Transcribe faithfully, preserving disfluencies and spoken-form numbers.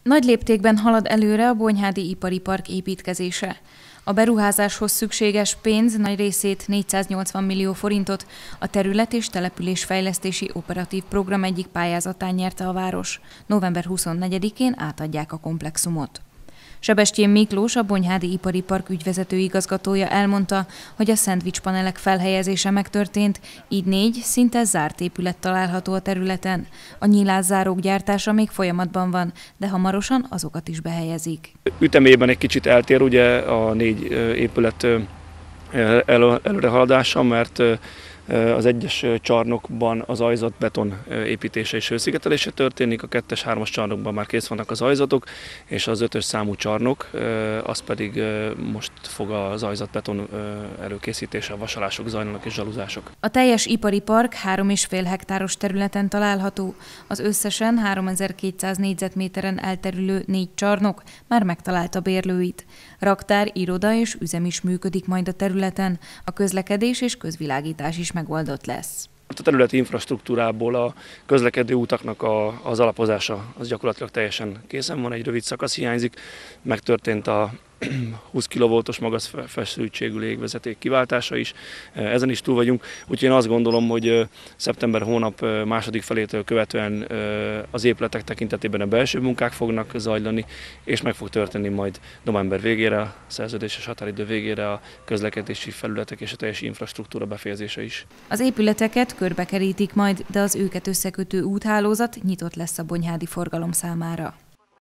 Nagy léptékben halad előre a Bonyhádi Ipari Park építkezése. A beruházáshoz szükséges pénz nagy részét, négyszáznyolcvan millió forintot a terület- és településfejlesztési operatív program egyik pályázatán nyerte a város. november huszonnegyedikén átadják a komplexumot. Sebestyén Miklós, a Bonyhádi Ipari Park ügyvezető igazgatója elmondta, hogy a szendvicspanelek felhelyezése megtörtént, így négy szinte zárt épület található a területen. A nyilászárók gyártása még folyamatban van, de hamarosan azokat is behelyezik. Ütemében egy kicsit eltér ugye a négy épület előrehaladása, mert az egyes csarnokban az ajzat beton építése és hőszigetelése történik, a kettes, hármas csarnokban már kész vannak az ajzatok, és az ötös számú csarnok, az pedig most fog az ajzat beton előkészítése, a vasalások zajlanak és zsaluzások. A teljes ipari park három és fél hektáros területen található, az összesen háromezer-kétszáz négyzetméteren elterülő négy csarnok már megtalálta bérlőit. Raktár, iroda és üzem is működik majd a területen, a közlekedés és közvilágítás is megoldott lesz. A területi infrastruktúrából a közlekedő utaknak a, az alapozása az gyakorlatilag teljesen készen van, egy rövid szakasz hiányzik, megtörtént a húsz kilovoltos magas feszültségű légvezeték kiváltása is, ezen is túl vagyunk, úgyhogy én azt gondolom, hogy szeptember hónap második felétől követően az épületek tekintetében a belső munkák fognak zajlani, és meg fog történni majd november végére, a szerződéses határidő végére a közlekedési felületek és a teljes infrastruktúra befejezése is. Az épületeket körbekerítik majd, de az őket összekötő úthálózat nyitott lesz a bonyhádi forgalom számára.